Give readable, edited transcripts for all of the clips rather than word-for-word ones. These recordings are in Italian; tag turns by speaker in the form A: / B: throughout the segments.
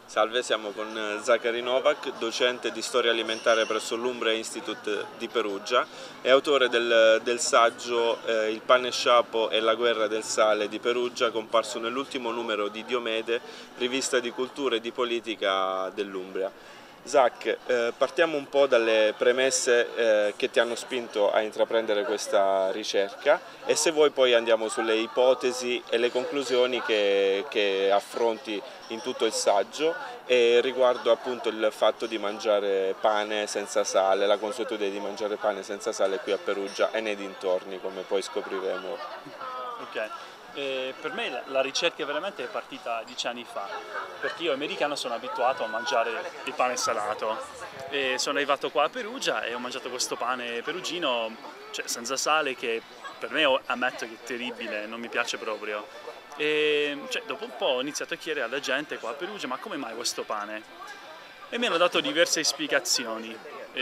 A: Salve, siamo con Zachary Novak, docente di storia alimentare presso l'Umbria Institute di Perugia e autore del saggio Il pane e sciapo e la guerra del sale di Perugia, comparso nell'ultimo numero di Diomede, rivista di cultura e di politica dell'Umbria. Zach, partiamo un po' dalle premesse che ti hanno spinto a intraprendere questa ricerca e se vuoi poi andiamo sulle ipotesi e le conclusioni che affronti in tutto il saggio e riguardo appunto il fatto di mangiare pane senza sale, la consuetudine di mangiare pane senza sale qui a Perugia e nei dintorni, come poi scopriremo.
B: Ok. Per me la ricerca veramente è partita 10 anni fa, perché io americano sono abituato a mangiare il pane salato e sono arrivato qua a Perugia e ho mangiato questo pane perugino, cioè senza sale, che per me ammetto che è terribile, non mi piace proprio. E cioè, dopo un po' ho iniziato a chiedere alla gente qua a Perugia ma come mai questo pane? E mi hanno dato diverse spiegazioni,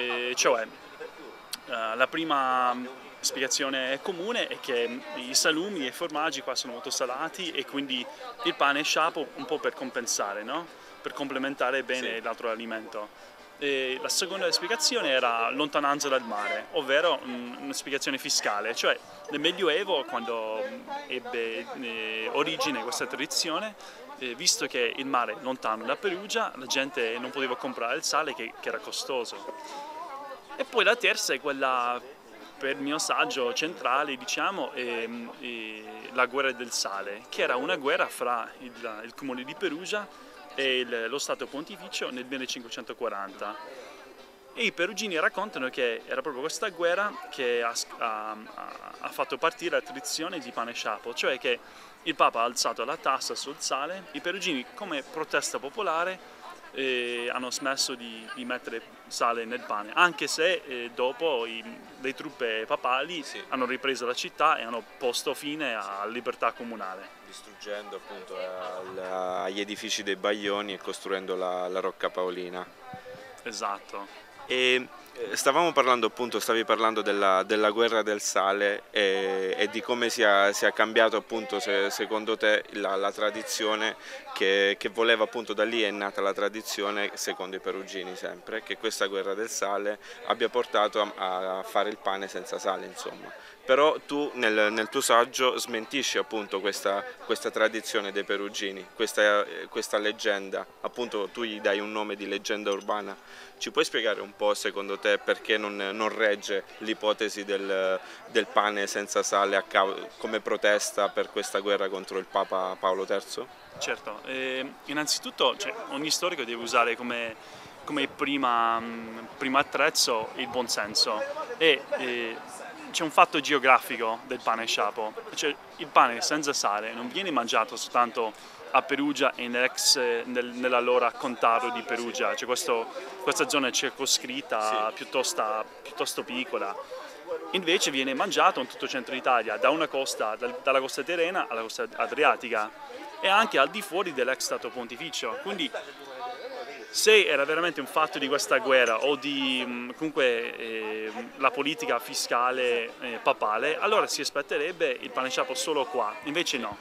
B: la prima spiegazione comune è che i salumi e i formaggi qua sono molto salati e quindi il pane è sciapo un po' per compensare, no? Per complementare bene l'altro alimento. E la seconda spiegazione era lontananza dal mare, ovvero una spiegazione fiscale, cioè nel Medioevo, quando ebbe origine questa tradizione, visto che il mare è lontano da Perugia, la gente non poteva comprare il sale che era costoso. E poi la terza è quella, per il mio saggio centrale, diciamo, la guerra del sale, che era una guerra fra il comune di Perugia e lo Stato Pontificio nel 1540. E i perugini raccontano che era proprio questa guerra che ha fatto partire la tradizione di pane sciapo, cioè che il Papa ha alzato la tassa sul sale, i perugini come protesta popolare hanno smesso di mettere sale nel pane, anche se dopo le truppe papali hanno ripreso la città e hanno posto fine alla libertà comunale.
A: Distruggendo appunto agli edifici dei Baglioni e costruendo la Rocca Paolina.
B: Esatto.
A: E stavamo parlando appunto, stavi parlando della guerra del sale e di come sia cambiato appunto secondo te la tradizione che voleva appunto, da lì è nata la tradizione secondo i perugini sempre, che questa guerra del sale abbia portato a fare il pane senza sale insomma. Però tu nel tuo saggio smentisci appunto questa tradizione dei perugini, questa leggenda, appunto tu gli dai un nome di leggenda urbana. Ci puoi spiegare un po' secondo te perché non regge l'ipotesi del pane senza sale come protesta per questa guerra contro il Papa Paolo III?
B: Certo, innanzitutto ogni storico deve usare come primo attrezzo il buonsenso e c'è un fatto geografico del pane sciapo, cioè il pane senza sale non viene mangiato soltanto a Perugia e nell'allora contado di Perugia, c'è questa zona circoscritta piuttosto piccola. Invece viene mangiato in tutto il centro Italia, dalla costa tirrena alla costa adriatica e anche al di fuori dell'ex Stato Pontificio. Quindi se era veramente un fatto di questa guerra o di comunque la politica fiscale papale, allora si aspetterebbe il pane sciapo solo qua, invece no.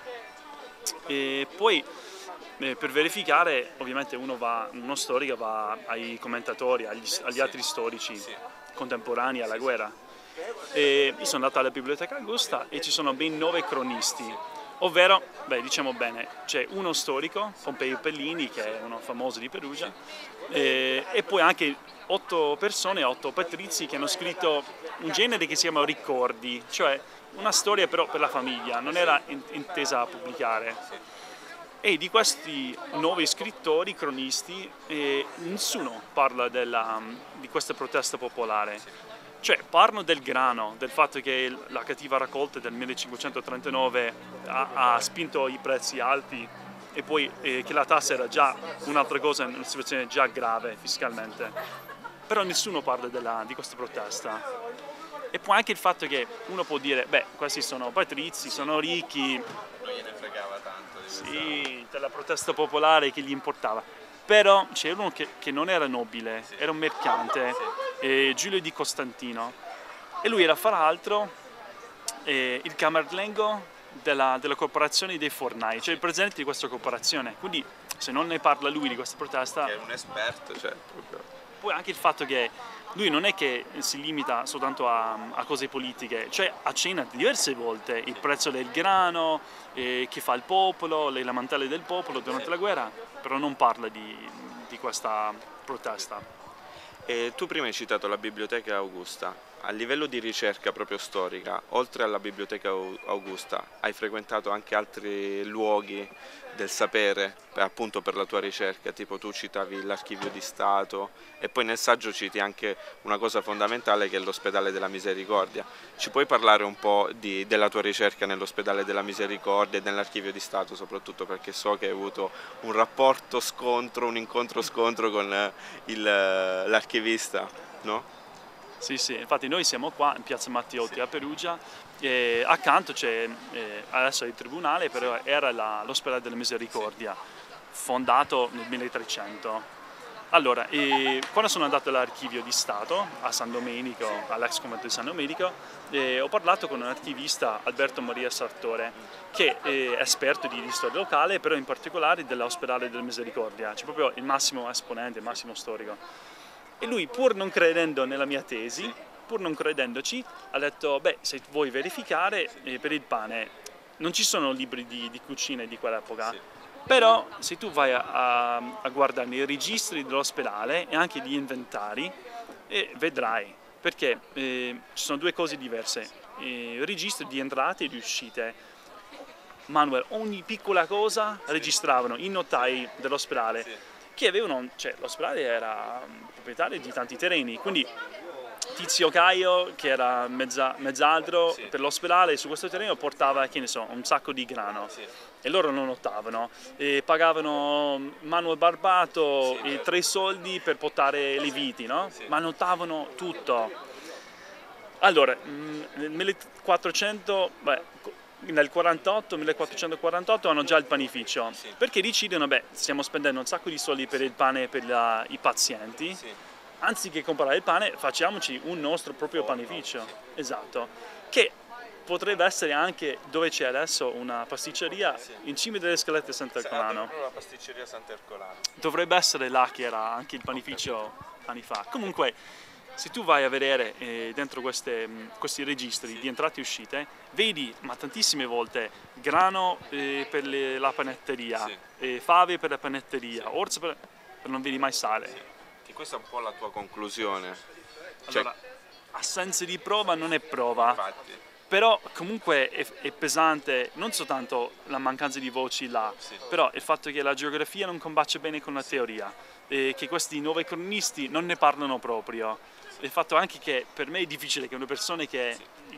B: E poi per verificare, ovviamente uno storico va ai commentatori, agli altri storici contemporanei alla guerra. E io sono andato alla Biblioteca Augusta e ci sono ben 9 cronisti, ovvero, diciamo bene, c'è uno storico, Pompeo Pellini, che è uno famoso di Perugia, e poi anche 8 persone, 8 patrizi che hanno scritto un genere che si chiama ricordi, cioè una storia però per la famiglia, non era intesa a pubblicare. E di questi 9 scrittori, cronisti, nessuno parla di questa protesta popolare. Cioè, parlano del grano, del fatto che la cattiva raccolta del 1539 ha spinto i prezzi alti e poi che la tassa era già un'altra cosa, una situazione già grave fiscalmente. Però nessuno parla di questa protesta. E poi anche il fatto che uno può dire, questi sono patrizi, sono ricchi.
A: Non gliene fregava tanto di
B: sì, della protesta popolare che gli importava. Però c'era uno che non era nobile, era un mercante, Giulio di Costantino, e lui era fra l'altro il camerlengo della corporazione dei fornai, cioè il presidente di questa corporazione, quindi se non ne parla lui di questa protesta...
A: Che è un esperto, cioè, proprio.
B: Poi anche il fatto che lui non è che si limita soltanto a cose politiche, cioè accenna diverse volte il prezzo del grano, che fa il popolo, le lamentele del popolo durante la guerra, però non parla di questa protesta.
A: E tu prima hai citato la Biblioteca Augusta. A livello di ricerca proprio storica, oltre alla Biblioteca Augusta, hai frequentato anche altri luoghi del sapere, appunto per la tua ricerca, tipo tu citavi l'Archivio di Stato e poi nel saggio citi anche una cosa fondamentale che è l'Ospedale della Misericordia. Ci puoi parlare un po' della tua ricerca nell'Ospedale della Misericordia e nell'Archivio di Stato, soprattutto perché so che hai avuto un rapporto scontro, un incontro scontro con l'archivista, no?
B: Sì, sì, infatti noi siamo qua in Piazza Matteotti a Perugia e accanto c'è, adesso è il tribunale, però era l'Ospedale della Misericordia, fondato nel 1300. Allora, quando sono andato all'Archivio di Stato a San Domenico, all'ex convento di San Domenico, ho parlato con un archivista, Alberto Maria Sartore, che è esperto di storia locale, però in particolare dell'Ospedale della Misericordia, cioè proprio il massimo esponente, il massimo storico. E lui, pur non credendo nella mia tesi, pur non credendoci, ha detto, beh, se vuoi verificare per il pane, non ci sono libri di cucina di quell'epoca, però se tu vai a guardare i registri dell'ospedale e anche gli inventari, vedrai, perché ci sono due cose diverse, registri di entrate e di uscite. Manuel, ogni piccola cosa registravano i notai dell'ospedale, che avevano, cioè l'ospedale era proprietario di tanti terreni, quindi Tizio Caio, che era mezzadro per l'ospedale, su questo terreno portava, che ne so, un sacco di grano e loro lo notavano, e pagavano Manuel Barbato 3 soldi per portare le viti, no? Ma notavano tutto. Allora, nel 1400, nel 1448 hanno già il panificio, perché decidono, beh, stiamo spendendo un sacco di soldi per il pane per i pazienti, anziché comprare il pane facciamoci un nostro proprio panificio, esatto, che potrebbe essere anche dove c'è adesso una pasticceria in cima delle scalette Sant'Ercolano.
A: La pasticceria Sant'Ercolano.
B: Dovrebbe essere là che era anche il panificio anni fa. Comunque, se tu vai a vedere dentro questi registri di entrate e uscite, vedi, ma tantissime volte, grano per la panetteria, fave per la panetteria, orzo per non vedi mai sale.
A: E questa è un po' la tua conclusione.
B: Allora, assenza di prova non è prova,
A: Infatti.
B: però comunque è pesante non soltanto la mancanza di voci là, però il fatto che la geografia non combacia bene con la teoria, che questi nuovi cronisti non ne parlano proprio. Il fatto anche che per me è difficile che una persona che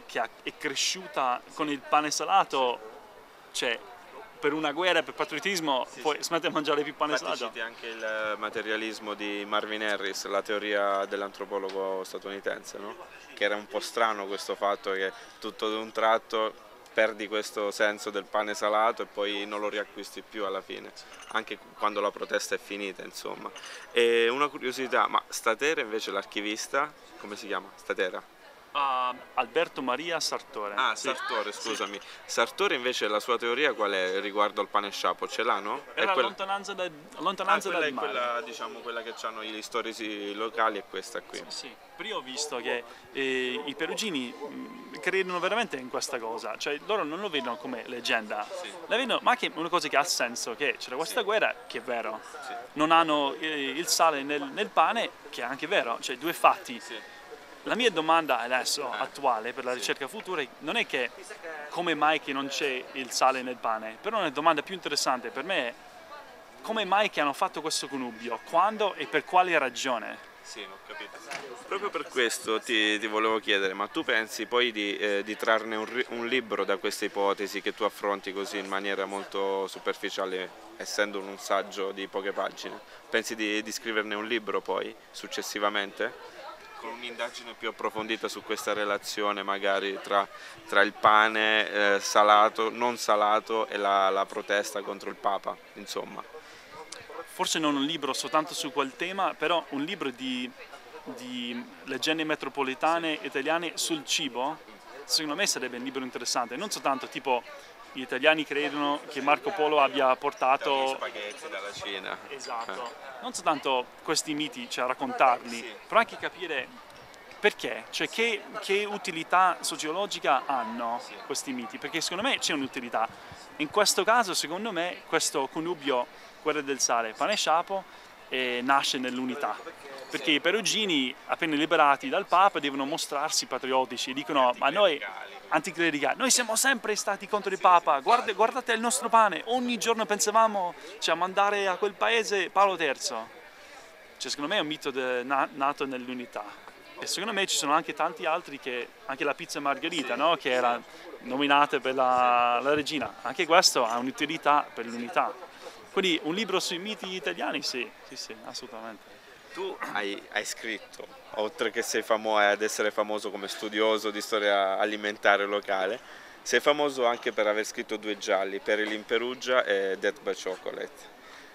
B: è cresciuta con il pane salato, cioè per una guerra, per patriottismo, poi smette di mangiare più pane salato.
A: Citi anche il materialismo di Marvin Harris, la teoria dell'antropologo statunitense, no? Che era un po' strano questo fatto che tutto ad un tratto perdi questo senso del pane salato e poi non lo riacquisti più alla fine, anche quando la protesta è finita, insomma. E una curiosità, ma Statera invece l'archivista, come si chiama? Statera?
B: Alberto Maria Sartore.
A: Ah, Sartore, scusami. Sartore invece la sua teoria qual è riguardo al pane sciapo? Ce l'ha, no?
B: Era lontananza dal mare.
A: Quella, diciamo, quella che hanno gli storici locali è questa qui.
B: Sì. Però io ho visto che i perugini credono veramente in questa cosa, cioè loro non lo vedono come leggenda, la vedono, ma che è una cosa che ha senso, che c'era questa guerra, che è vero, non hanno il sale nel pane, che è anche vero, cioè due fatti. La mia domanda adesso, attuale, per la ricerca futura, non è che come mai che non c'è il sale nel pane, però una domanda più interessante per me è come mai che hanno fatto questo connubio, quando e per quale ragione?
A: Sì, ho capito. Proprio per questo ti volevo chiedere, ma tu pensi poi di trarne un libro da queste ipotesi che tu affronti così in maniera molto superficiale, essendo un saggio di poche pagine? Pensi di scriverne un libro poi, successivamente? Con un'indagine più approfondita su questa relazione magari tra il pane salato, non salato e la protesta contro il Papa, insomma.
B: Forse non un libro soltanto su quel tema, però un libro di leggende metropolitane italiane sul cibo, secondo me sarebbe un libro interessante, non soltanto tipo gli italiani credono che Marco Polo abbia portato...
A: Gli spaghetti dalla Cina.
B: Esatto, non soltanto questi miti, cioè raccontarli, però anche capire perché, cioè che utilità sociologica hanno questi miti, perché secondo me c'è un'utilità. In questo caso, secondo me, questo connubio Guerra del Sale, Pane e Sciapo nasce nell'unità, perché i perugini, appena liberati dal Papa, devono mostrarsi patriottici, dicono ma noi, anticlericali, noi siamo sempre stati contro il Papa, guardate il nostro pane, ogni giorno pensavamo a mandare a quel paese Paolo III. Cioè, secondo me è un mito nato nell'unità. E secondo me ci sono anche tanti altri, anche la pizza margherita, no? Che era nominata per la regina, anche questo ha un'utilità per l'unità. Quindi un libro sui miti italiani, sì, assolutamente.
A: Tu hai scritto, oltre che ad essere famoso come studioso di storia alimentare locale, sei famoso anche per aver scritto 2 gialli, Peril in Perugia e Death by Chocolate.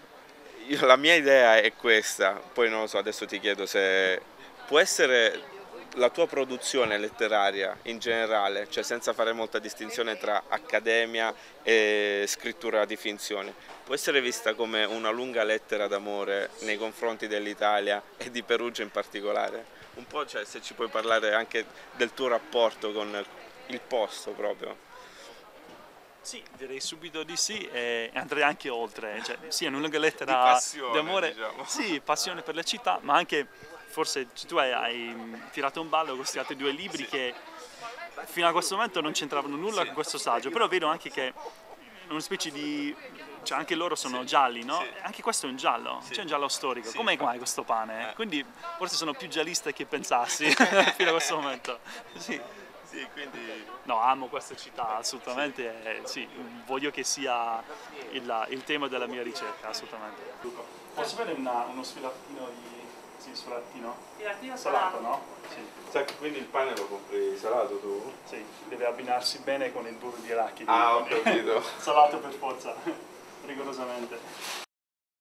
A: La mia idea è questa, poi non lo so, adesso ti chiedo se può essere la tua produzione letteraria in generale, cioè senza fare molta distinzione tra accademia e scrittura di finzione, può essere vista come una lunga lettera d'amore nei confronti dell'Italia e di Perugia in particolare? Un po', cioè, se ci puoi parlare anche del tuo rapporto con il posto proprio.
B: Sì, direi subito di sì e andrei anche oltre, cioè, sì, è una lunga lettera di amore,
A: diciamo.
B: Sì, passione per la città, ma anche forse tu hai tirato un ballo con questi altri 2 libri che fino a questo momento non c'entravano nulla con questo saggio, però vedo anche che una specie di... cioè anche loro sono gialli, no? Anche questo è un giallo, c'è un giallo storico, come mai questo pane? Quindi forse sono più giallista che pensassi fino a questo momento.
A: Sì, quindi...
B: No, amo questa città assolutamente, sì, voglio che sia il tema della mia ricerca, assolutamente. Posso avere uno sfilatino di... sì, sfilatino?
C: Sfilatino
B: Salato, no? Sì.
A: Quindi il pane lo compri salato tu?
B: Sì, deve abbinarsi bene con il burro di arachidi.
A: Ah, ho capito.
B: Salato per forza, rigorosamente.